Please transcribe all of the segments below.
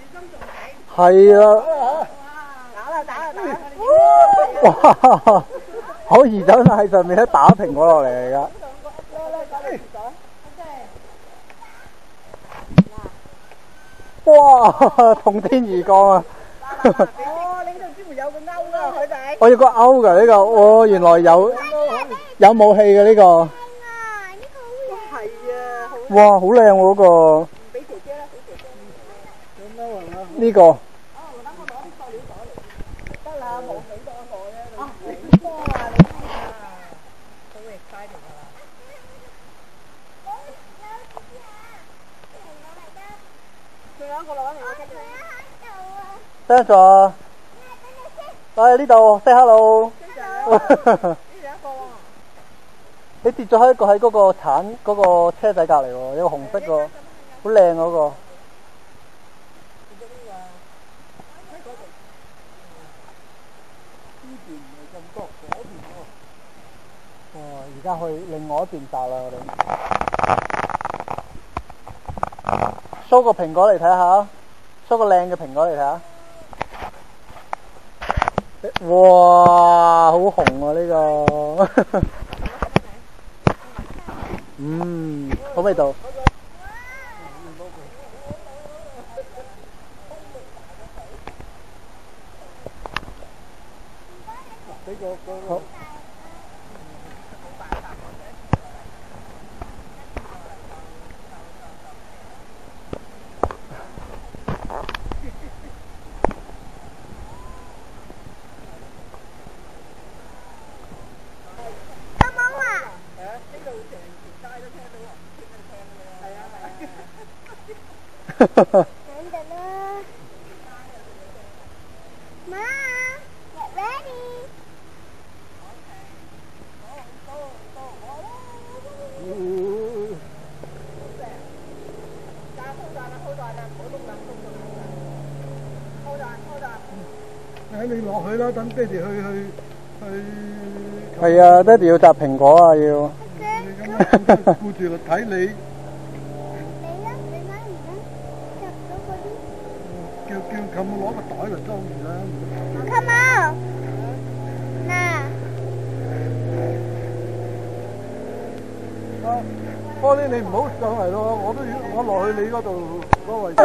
係啊！哇！可以真係喺上面一打蘋果落嚟嚟㗎。哇！從天而降啊！ 哦，你呢度專門有個勾㗎，佢哋。 我要個勾㗎呢個，哦，原來有武器嘅呢個。 係啊， 哇，好靚喎嗰個。 俾姐姐啦，俾姐姐。 呢個。 等我攞啲塑料袋嚟。得啦，冇幾多個啫。啊，好多啊，你知啊。好 exciting 啊！仲有一個攞嚟我嘅。 得咗。我喺呢度 say hello。你跌咗喺嗰個鏟嗰個車仔隔離喎，有個紅色個，好靚嗰個。哇！而家去另外一邊搭啦，我哋。show 個蘋果嚟睇下 ，show 個靚嘅蘋果嚟睇下。哇！好紅啊呢個。嗯，好味道。好。 等等啦，媽 ，get ready。 你落去啦，等爹哋去。 係啊，爹哋要摘蘋果啊要。 你咁樣顧住睇你。叫舅母攞個袋嚟裝住啦。 Come on，嗱。 波呢，你唔好上嚟咯，我落去你嗰度嗰個位置。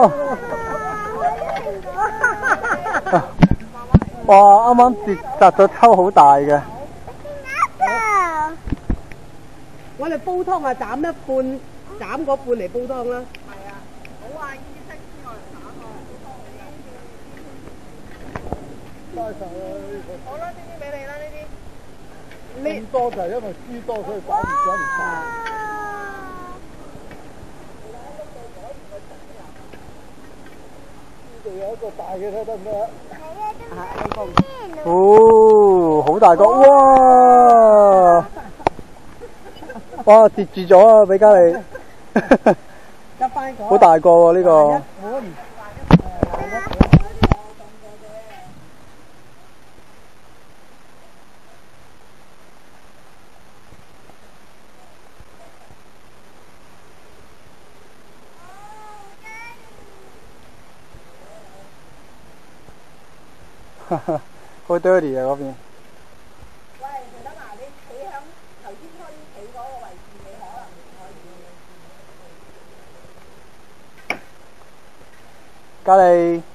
哇！啱啱摘咗抽好大嘅。 我哋煲湯啊，斬一半，斬嗰半嚟煲湯啦。係啊，好啊，呢啲新鮮我嚟斬啊，煲湯。 多謝啦， 好啦，呢啲俾你啦，呢啲。 呢多就係因為輸多，所以斬唔晒。呢度有一個大嘅睇得唔得啊？ 哦，好大個，哇！哇，跌住咗啊，比嘉利。 得翻個。 好大個喎呢個。好 dirty 啊嗰邊。 喂，徐德華，你企響頭先可以企嗰個位置，你可能唔可以。 嘉利。